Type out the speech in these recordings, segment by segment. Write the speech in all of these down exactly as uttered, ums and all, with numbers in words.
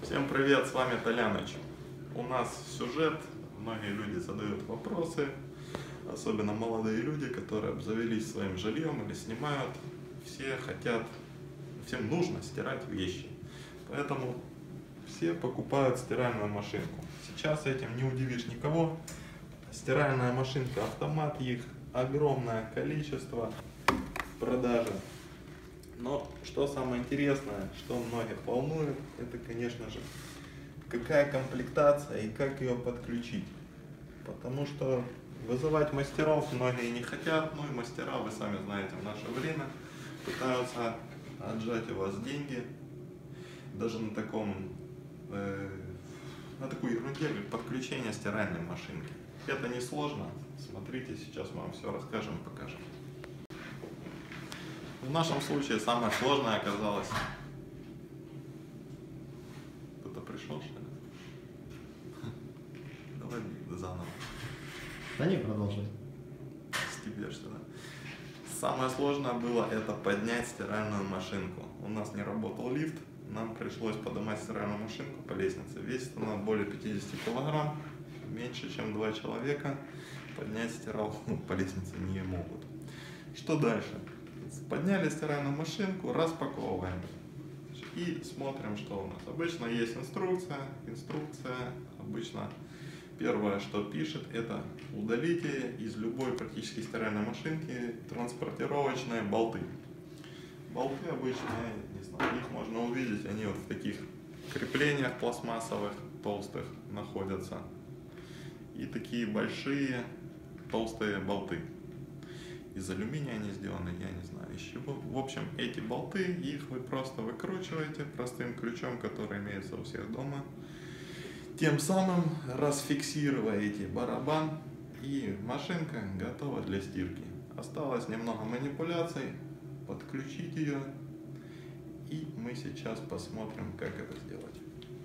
Всем привет, с вами Толяныч. У нас сюжет, многие люди задают вопросы, особенно молодые люди, которые обзавелись своим жильем или снимают. Все хотят, всем нужно стирать вещи, поэтому все покупают стиральную машинку. Сейчас этим не удивишь никого. Стиральная машинка автомат, их огромное количество в продаже. Но что самое интересное, что многих волнует, это, конечно же, какая комплектация и как ее подключить. Потому что вызывать мастеров многие не хотят, ну и мастера, вы сами знаете, в наше время пытаются отжать у вас деньги. Даже на таком, э, на такой ерунде, как подключение стиральной машинки. Это не сложно, смотрите, сейчас мы вам все расскажем, покажем. В нашем случае самое сложное оказалось. Кто-то пришел, что ли? Давай заново. Да не, продолжай. Стебешься, да? Самое сложное было это поднять стиральную машинку. У нас не работал лифт, нам пришлось поднимать стиральную машинку по лестнице. Весит она более пятидесяти килограмм, меньше чем два человека. Поднять стиралку по лестнице не могут. Что дальше? Подняли стиральную машинку, распаковываем и смотрим, что у нас. Обычно есть инструкция. Инструкция обычно первое, что пишет, это удалите из любой практически стиральной машинки транспортировочные болты. Болты обычно, я не знаю, их можно увидеть, они вот в таких креплениях пластмассовых толстых находятся. И такие большие толстые болты. Из алюминия они сделаны, я не знаю из чего. В общем, эти болты, их вы просто выкручиваете простым ключом, который имеется у всех дома. Тем самым расфиксируете барабан, и машинка готова для стирки. Осталось немного манипуляций, подключить ее, и мы сейчас посмотрим, как это сделать.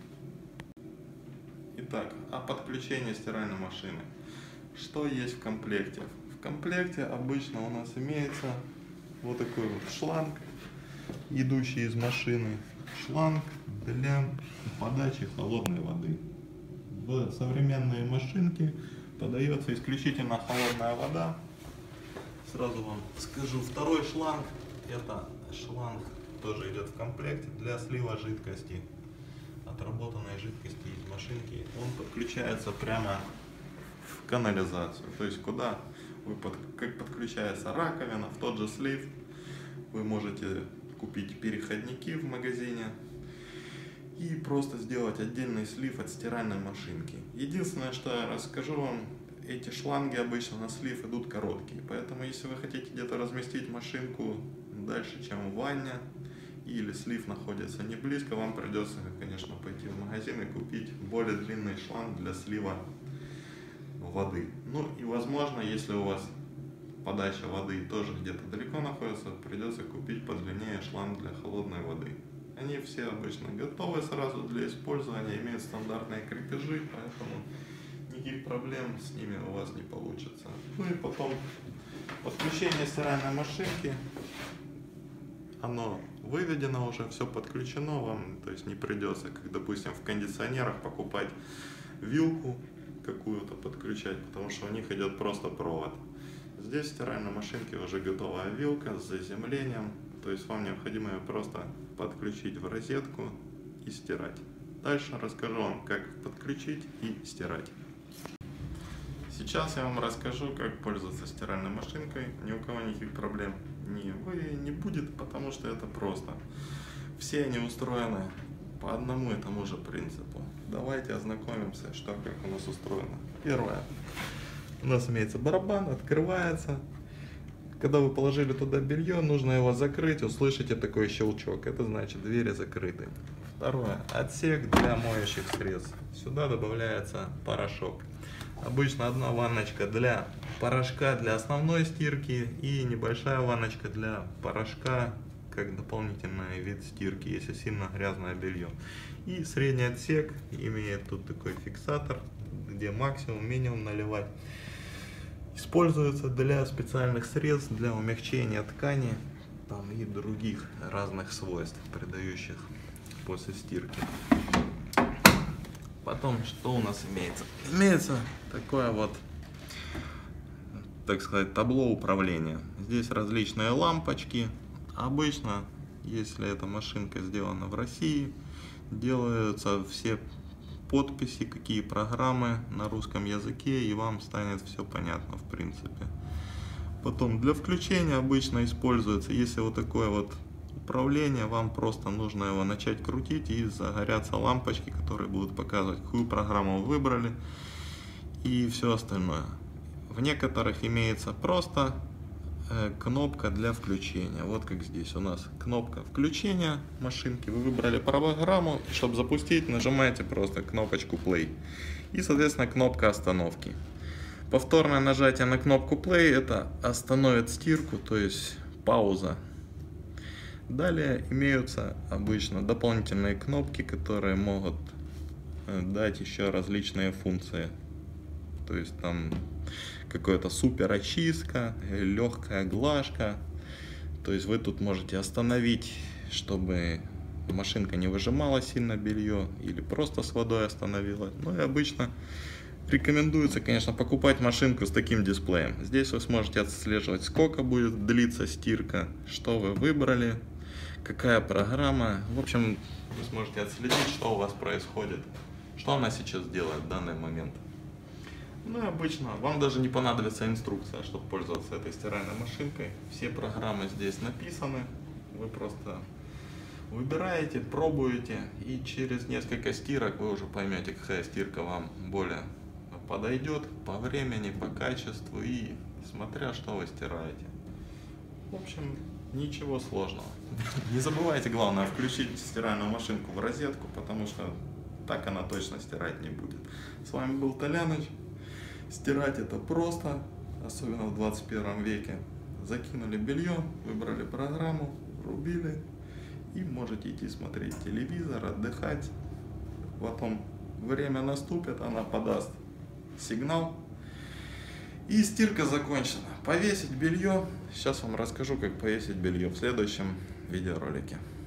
Итак, о подключении стиральной машины. Что есть в комплекте? В комплекте обычно у нас имеется вот такой вот шланг, идущий из машины. Шланг для подачи холодной воды. В современные машинки подается исключительно холодная вода. Сразу вам скажу, второй шланг, это шланг тоже идет в комплекте для слива жидкости, отработанной жидкости из машинки. Он подключается прямо в канализацию, то есть куда вы под, как подключается раковина, в тот же слив. Вы можете купить переходники в магазине и просто сделать отдельный слив от стиральной машинки. Единственное, что я расскажу вам, эти шланги обычно на слив идут короткие, поэтому если вы хотите где-то разместить машинку дальше, чем в ванне, или слив находится не близко, вам придется, конечно, пойти в магазин и купить более длинный шланг для слива воды. Ну и возможно, если у вас подача воды тоже где-то далеко находится, придется купить подлиннее шланг для холодной воды. Они все обычно готовы сразу для использования, имеют стандартные крепежи, поэтому никаких проблем с ними у вас не получится. Ну и потом подключение стиральной машинки. Оно выведено уже, все подключено, вам то есть не придется, как допустим в кондиционерах, покупать вилку какую-то подключать, потому что у них идет просто провод. Здесь в стиральной машинке уже готовая вилка с заземлением, то есть вам необходимо ее просто подключить в розетку и стирать. Дальше расскажу вам, как подключить и стирать. Сейчас я вам расскажу, как пользоваться стиральной машинкой. Ни у кого никаких проблем не, вы, не будет, потому что это просто. Все они устроены по одному и тому же принципу. Давайте ознакомимся, что как у нас устроено. Первое. У нас имеется барабан, открывается. Когда вы положили туда белье, нужно его закрыть, услышите такой щелчок. Это значит, двери закрыты. Второе. Отсек для моющих средств. Сюда добавляется порошок. Обычно одна ванночка для порошка для основной стирки и небольшая ванночка для порошка как дополнительный вид стирки, если сильно грязное белье. И средний отсек имеет тут такой фиксатор, где максимум, минимум наливать. Используется для специальных средств, для умягчения ткани там, и других разных свойств, придающих после стирки. Потом, что у нас имеется? Имеется такое вот, так сказать, табло управления. Здесь различные лампочки. Обычно, если эта машинка сделана в России, делаются все подписи, какие программы на русском языке, и вам станет все понятно в принципе. Потом для включения обычно используется, если вот такое вот управление, вам просто нужно его начать крутить, и загорятся лампочки, которые будут показывать, какую программу вы выбрали и все остальное. В некоторых имеется просто э, кнопка для включения. Вот как здесь у нас кнопка включения машинки. Вы выбрали программу, и чтобы запустить, нажимаете просто кнопочку play. И, соответственно, кнопка остановки. Повторное нажатие на кнопку play это остановит стирку, то есть пауза. Далее имеются обычно дополнительные кнопки, которые могут дать еще различные функции. То есть там какая-то супер очистка, легкая глажка. То есть вы тут можете остановить, чтобы машинка не выжимала сильно белье или просто с водой остановила. Ну и обычно рекомендуется, конечно, покупать машинку с таким дисплеем. Здесь вы сможете отслеживать, сколько будет длиться стирка, что вы выбрали, какая программа. В общем, вы сможете отследить, что у вас происходит, что она сейчас делает в данный момент. Ну и обычно вам даже не понадобится инструкция, чтобы пользоваться этой стиральной машинкой. Все программы здесь написаны. Вы просто выбираете, пробуете, и через несколько стирок вы уже поймете, какая стирка вам более подойдет по времени, по качеству и смотря, что вы стираете. В общем, ничего сложного. Не забывайте, главное, включить стиральную машинку в розетку, потому что так она точно стирать не будет. С вами был Толяныч. Стирать это просто, особенно в двадцать первом веке. Закинули белье, выбрали программу, врубили и можете идти смотреть телевизор, отдыхать. Потом время наступит, она подаст сигнал и стирка закончена. Повесить белье. Сейчас вам расскажу, как повесить белье в следующем видеоролике.